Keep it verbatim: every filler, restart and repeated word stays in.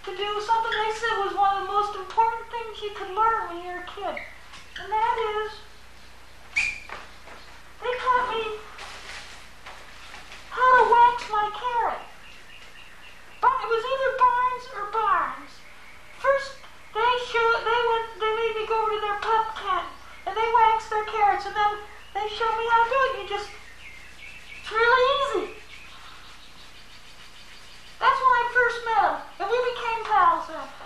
to do something they said was one of the most important things you could learn when you're a kid. And that is, they taught me how to wax my carrot. But it was either Barnes or Barnes. First, they showed, they went, they made me go over to their pup tent, and they waxed their carrots, and then they showed me how to do it. You just, it's really easy. That's when I first met him, and we became pals then.